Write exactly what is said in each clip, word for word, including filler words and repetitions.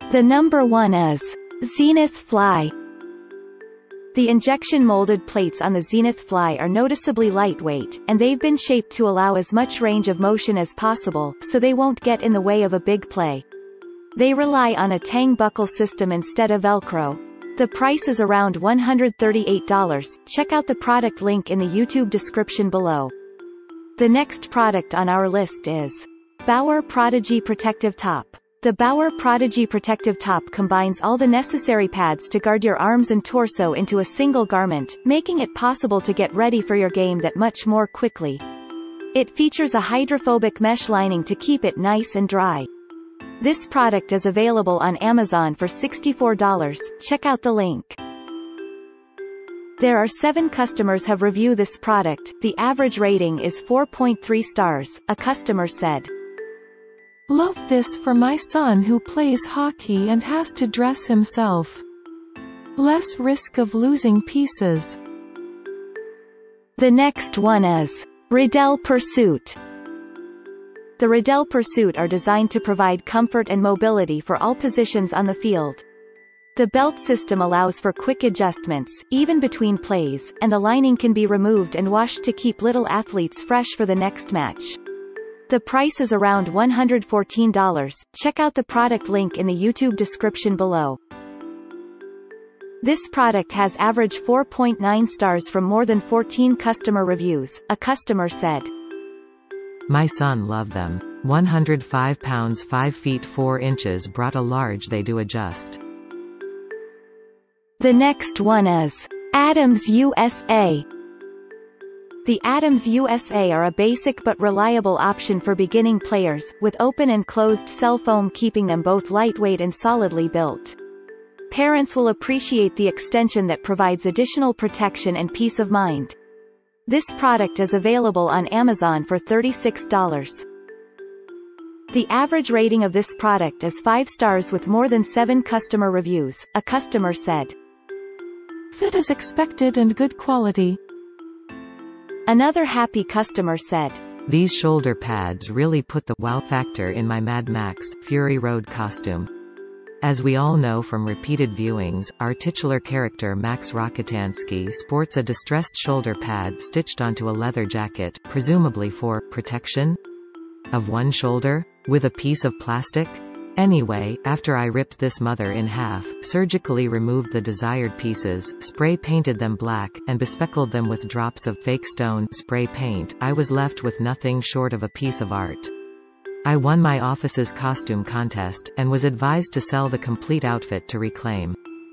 The number one is Zenith Fly. The injection molded plates on the Zenith Fly are noticeably lightweight, and they've been shaped to allow as much range of motion as possible, so they won't get in the way of a big play. They rely on a tang buckle system instead of Velcro. The price is around one hundred thirty-eight dollars. Check out the product link in the YouTube description below. The next product on our list is Bauer Prodigy Protective Top. The Bauer Prodigy Protective Top combines all the necessary pads to guard your arms and torso into a single garment, making it possible to get ready for your game that much more quickly. It features a hydrophobic mesh lining to keep it nice and dry. This product is available on Amazon for sixty-four dollars. Check out the link. There are seven customers have reviewed this product. The average rating is four point three stars. A customer said, "Love this for my son who plays hockey and has to dress himself. Less risk of losing pieces." The next one is Riddell Pursuit. The Riddell Pursuit are designed to provide comfort and mobility for all positions on the field. The belt system allows for quick adjustments, even between plays, and the lining can be removed and washed to keep little athletes fresh for the next match. The price is around one hundred fourteen dollars. Check out the product link in the YouTube description below. This product has average four point nine stars from more than fourteen customer reviews. A customer said, "My son loved them. one hundred five pounds five feet four inches brought a large they do adjust." The next one is Adams U S A. The Adams U S A are a basic but reliable option for beginning players, with open and closed cell foam keeping them both lightweight and solidly built. Parents will appreciate the extension that provides additional protection and peace of mind. This product is available on Amazon for thirty-six dollars. The average rating of this product is five stars with more than seven customer reviews. A customer said, "Fit as expected and good quality." Another happy customer said, "These shoulder pads really put the wow factor in my Mad Max Fury Road costume." As we all know from repeated viewings, our titular character Max Rockatansky sports a distressed shoulder pad stitched onto a leather jacket, presumably for protection of one shoulder, with a piece of plastic. Anyway, after I ripped this mother in half, surgically removed the desired pieces, spray painted them black, and bespeckled them with drops of fake stone spray paint, I was left with nothing short of a piece of art. I won my office's costume contest, and was advised to sell the complete outfit to reclaim.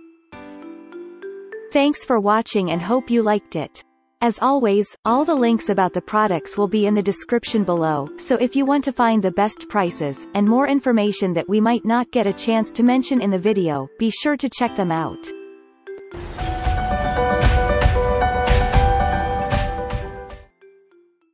Thanks for watching and hope you liked it. As always, all the links about the products will be in the description below, so if you want to find the best prices, and more information that we might not get a chance to mention in the video, be sure to check them out.